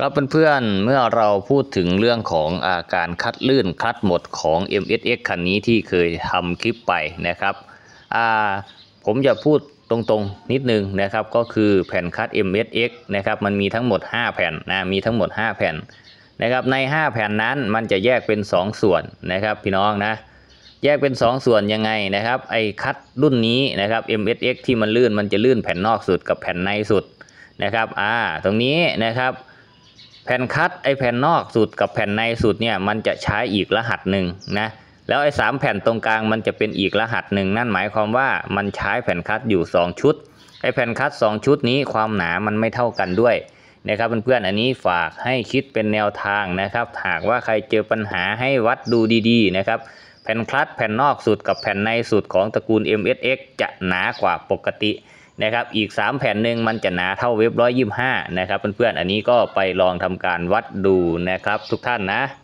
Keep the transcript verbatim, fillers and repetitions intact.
ครับเพื่อนๆเมื่อเราพูดถึงเรื่องของอาการคัดลื่นคัดหมดของ เอ็ม เอส เอ็กซ์ คันนี้ที่เคยทำคลิปไปนะครับอ่าผมจะพูดตรงๆนิดนึงนะครับก็คือแผ่นคัด เอ็ม เอส เอ็กซ์ นะครับมันมีทั้งหมดห้าแผ่นนะมีทั้งหมดห้าแผ่นนะครับในห้าแผ่นนั้นมันจะแยกเป็นสองส่วนนะครับพี่น้องนะแยกเป็นสองส่วนยังไงนะครับไอ้คัดรุ่นนี้นะครับ เอ็ม เอส เอ็กซ์ ที่มันลื่นมันจะลื่นแผ่นนอกสุดกับแผ่นในสุดนะครับอ่าตรงนี้นะครับแผ่นคัดไอแผ่นนอกสุดกับแผ่นในสุดเนี่ยมันจะใช้อีกรหัสหนึ่งนะแล้วไอ้สามแผ่นตรงกลางมันจะเป็นอีกรหัสหนึ่งนั่นหมายความว่ามันใช้แผ่นคัดอยู่สองชุดไอแผ่นคัดสองชุดนี้ความหนามันไม่เท่ากันด้วยนะครับเพื่อนๆอันนี้ฝากให้คิดเป็นแนวทางนะครับหากว่าใครเจอปัญหาให้วัดดูดีๆนะครับแผ่นคัดแผ่นนอกสุดกับแผ่นในสุดของตระกูล เอ็ม เอส เอ็กซ์ จะหนากว่าปกตินะครับอีกสามแผ่นหนึ่งมันจะหนาเท่าเว็บหนึ่งร้อยยี่สิบห้านะครับเพื่อนๆอันนี้ก็ไปลองทำการวัดดูนะครับทุกท่านนะ